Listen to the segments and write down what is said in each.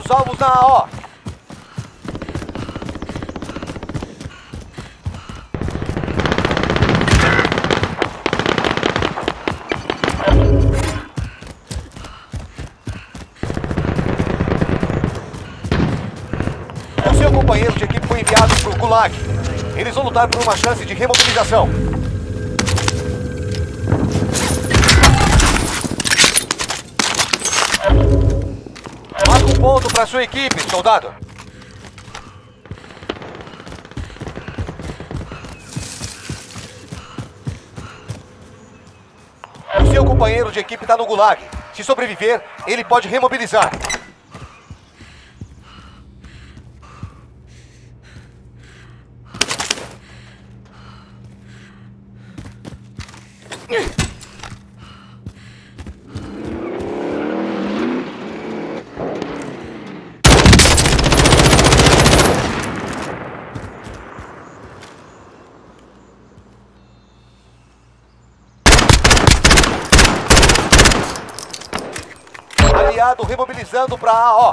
Temos alvos na AO. O seu companheiro de equipe foi enviado para o Gulag. Eles vão lutar por uma chance de remobilização. Marca um ponto para sua equipe, soldado. O seu companheiro de equipe está no Gulag. Se sobreviver, ele pode remobilizar. Aliado remobilizando para a AO.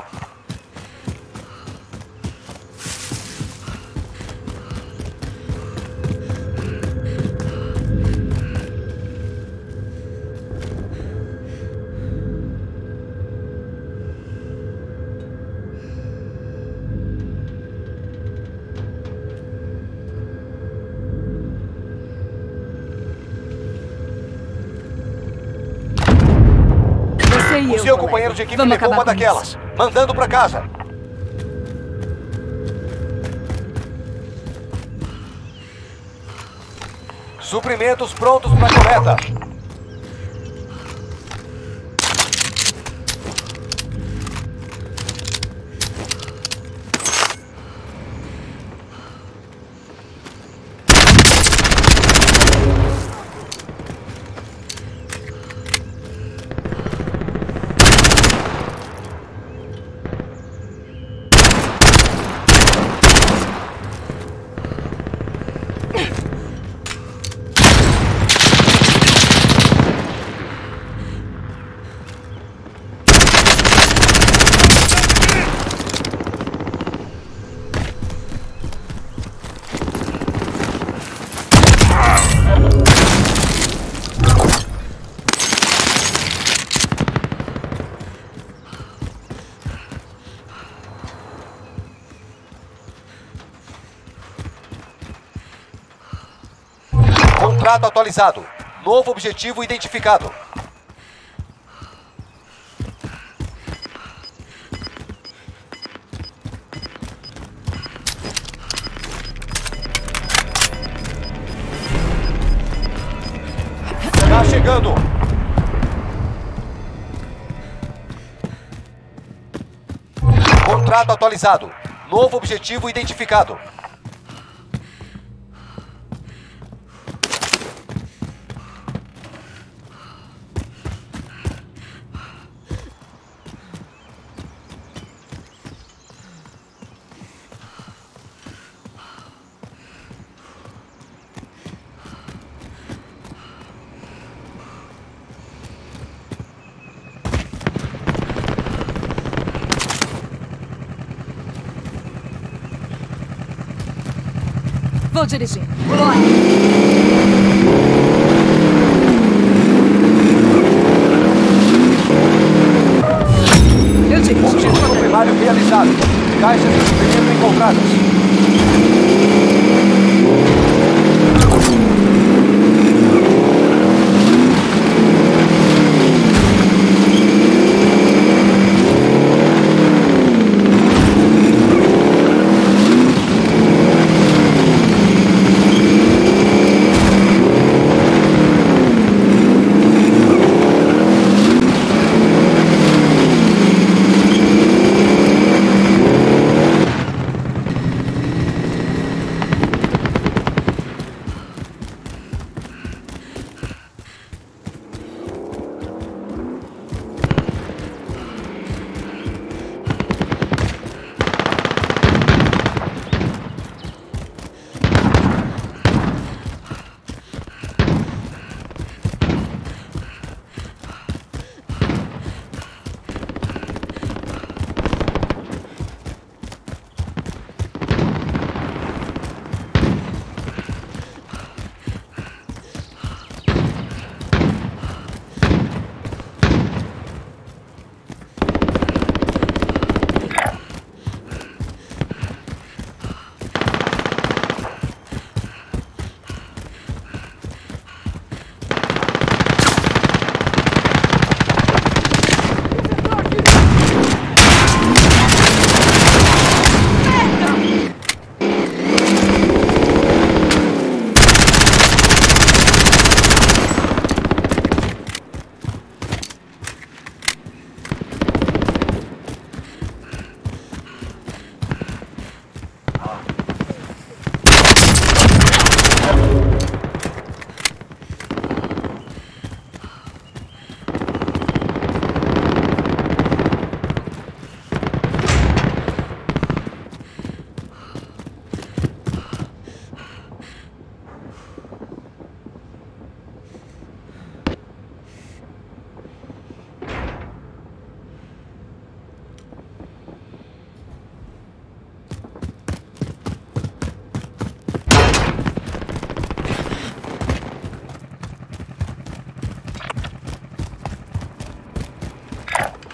O seu companheiro de equipe levou uma daquelas, mandando para casa. Suprimentos prontos para coleta. Contrato atualizado. Novo objetivo identificado. Tá chegando. Contrato atualizado. Novo objetivo identificado. Vou dirigir. Bora! Eu dirijo. Objetivo primário realizado. Caixas de suprimento encontradas.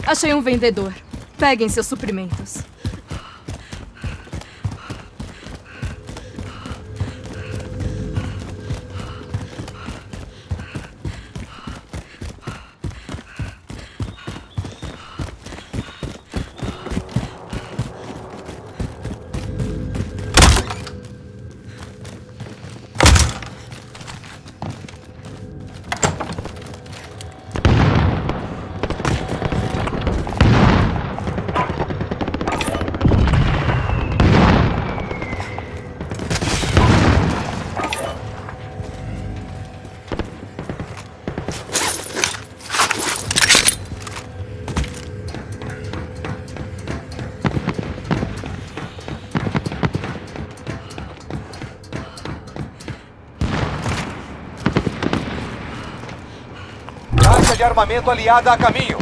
Achei um vendedor. Peguem seus suprimentos. Caixa de armamento aliada a caminho.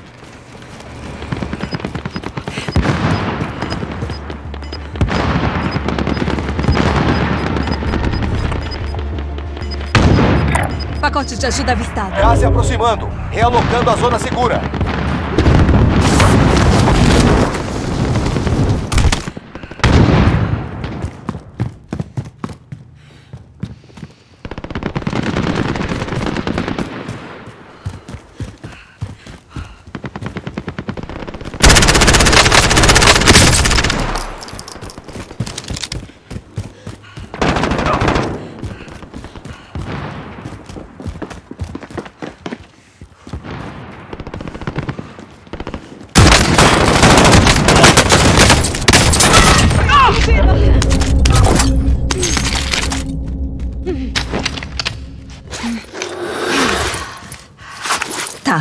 Pacote de ajuda avistado. Gás se aproximando, realocando a zona segura. Tá.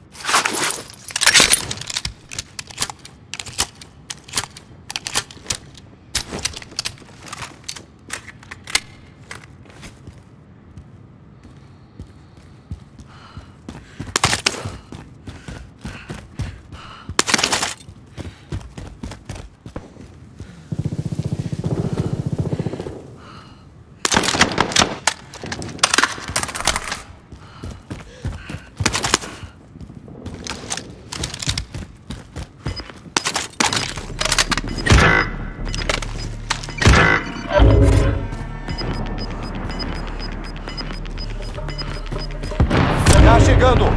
Tá chegando.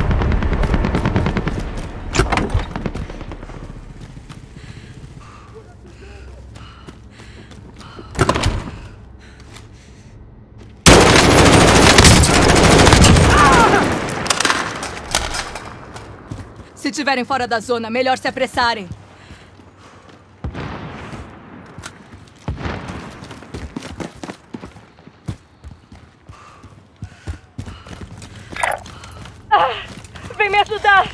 Se estiverem fora da zona, melhor se apressarem. Vem me ajudar!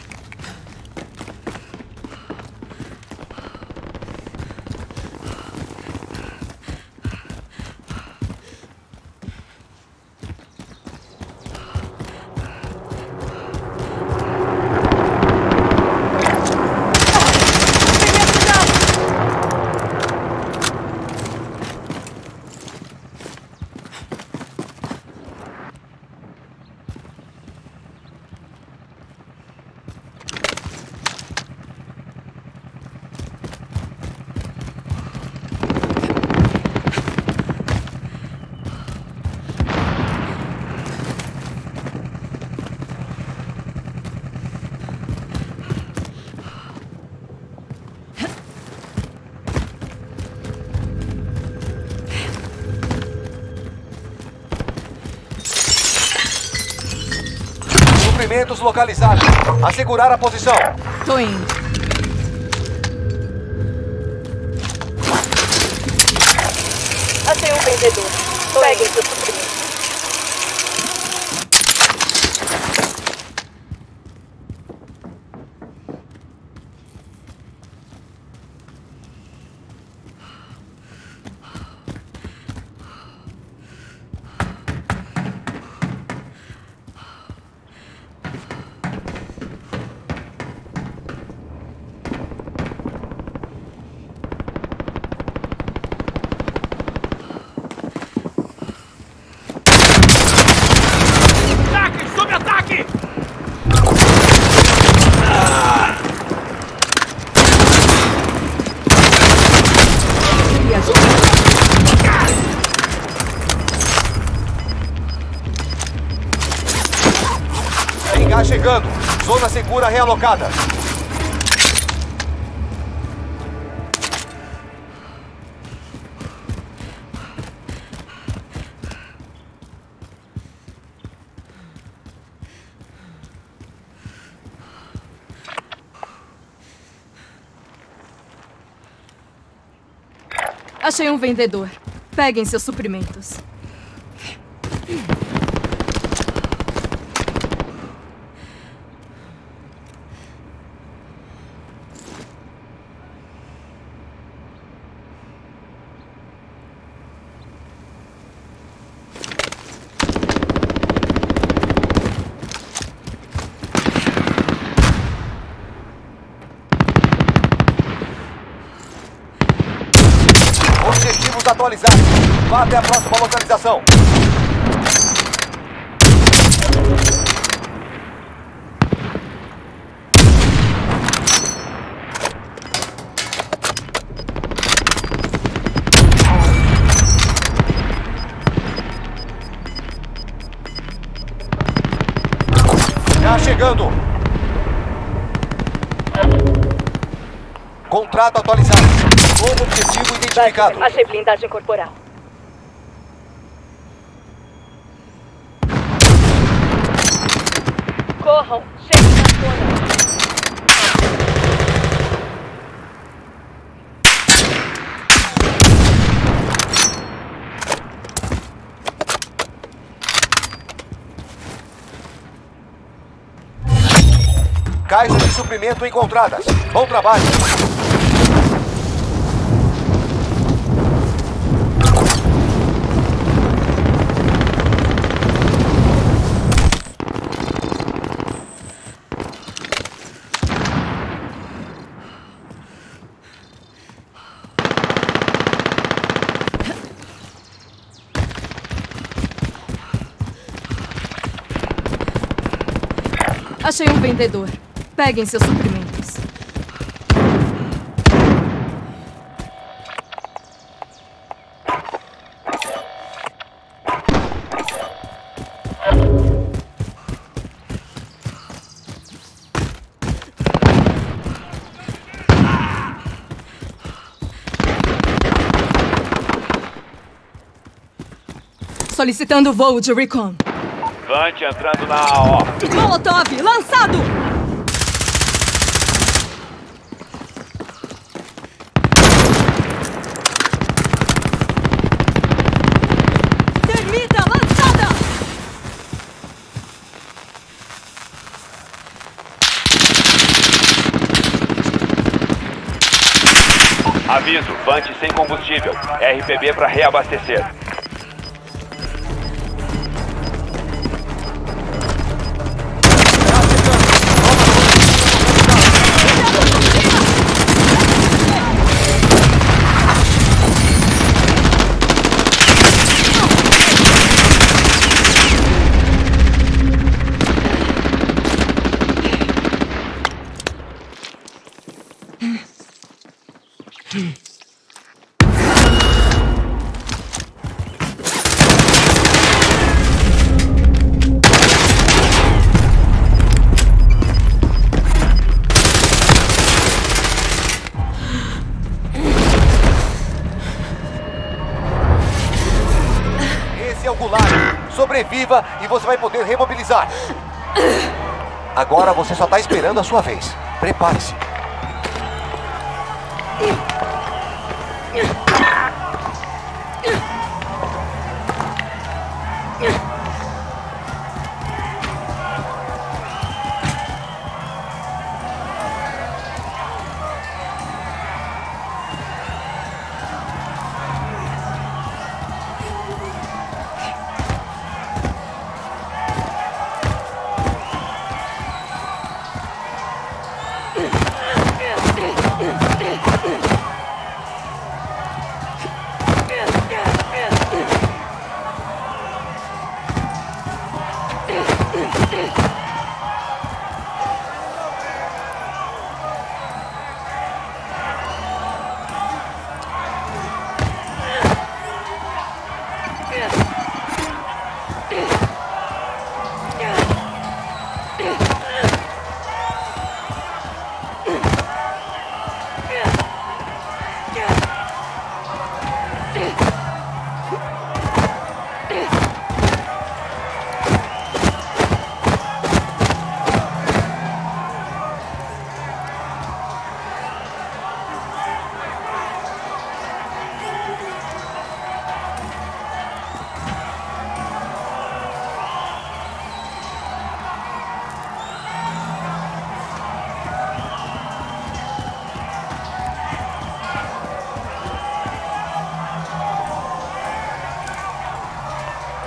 Suprimentos localizados. Assegurar a posição. Tô indo. Achei um vendedor. Peguem seus suprimentos. Gás chegando. Zona segura realocada. Achei um vendedor. Peguem seus suprimentos. Objetivos atualizados. Vá até a próxima localização. Já chegando. Contrato atualizado. Novo objetivo identificado. Achei blindagem corporal. Corram! Cheguem na zona! Caixas de suprimento encontradas. Bom trabalho. Achei um vendedor. Peguem seus suprimentos. Solicitando voo de recon. Vant entrando na AO. Molotov lançado! Termita lançada! Aviso, Vant sem combustível. RPB para reabastecer. Esse é o Gulag. Sobreviva e você vai poder remobilizar. Agora você só tá esperando a sua vez. Prepare-se.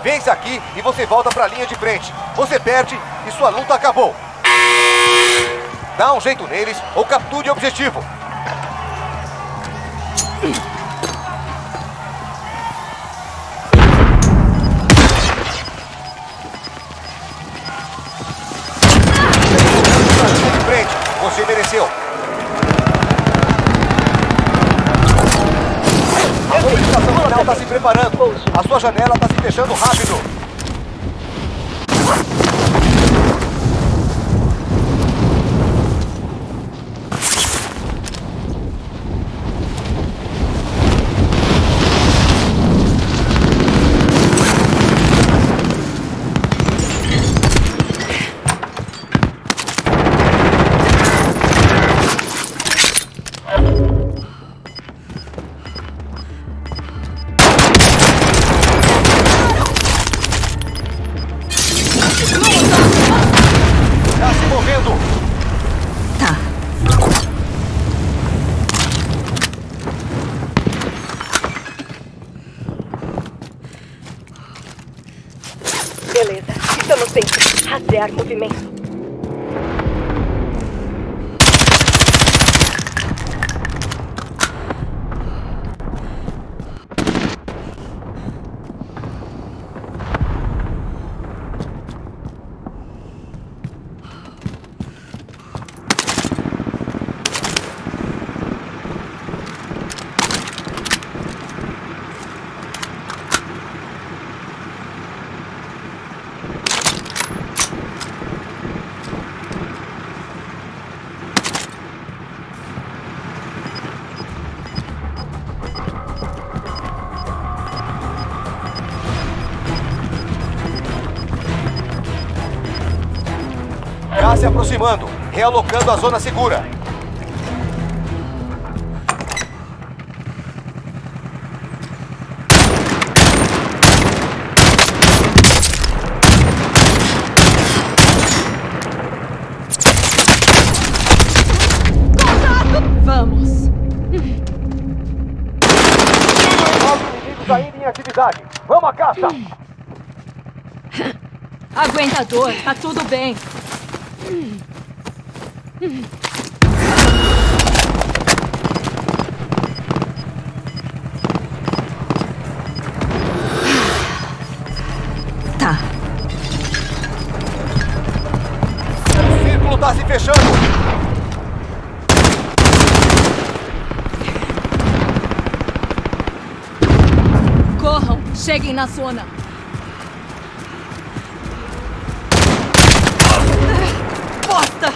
Vence aqui e você volta pra linha de frente. Você perde e sua luta acabou. Dá um jeito neles ou capture o objetivo. De frente, você mereceu. A mobilização final está se preparando. A sua janela está se fechando rápido. Beleza, estamos dentro. Rastrear movimento. Se aproximando, realocando a zona segura. Vamos. Novos inimigos ainda em atividade. Vamos à caça! Aguenta a dor, tá tudo bem. Tá. O círculo tá se fechando. Corram, cheguem na zona. Bosta!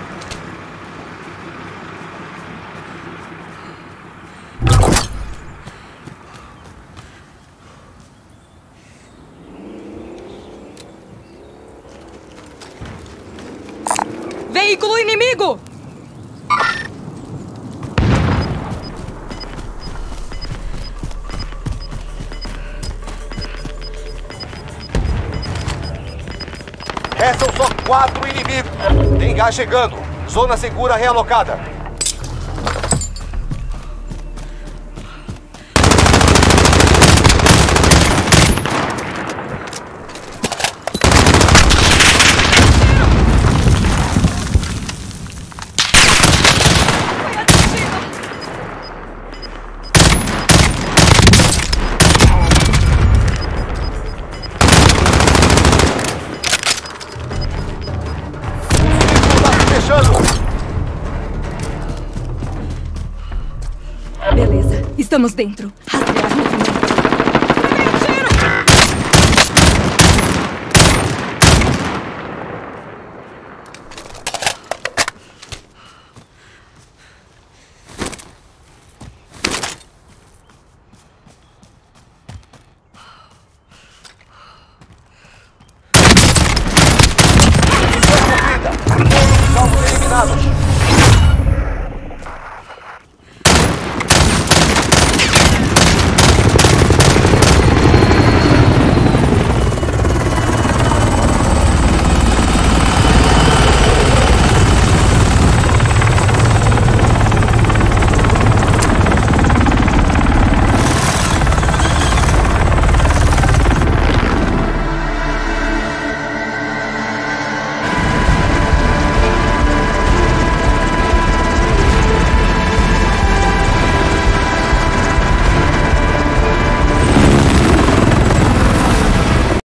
Veículo inimigo! Restam só 4 inimigos. Tem gás chegando. Zona segura realocada. Beleza, estamos dentro. Rastrear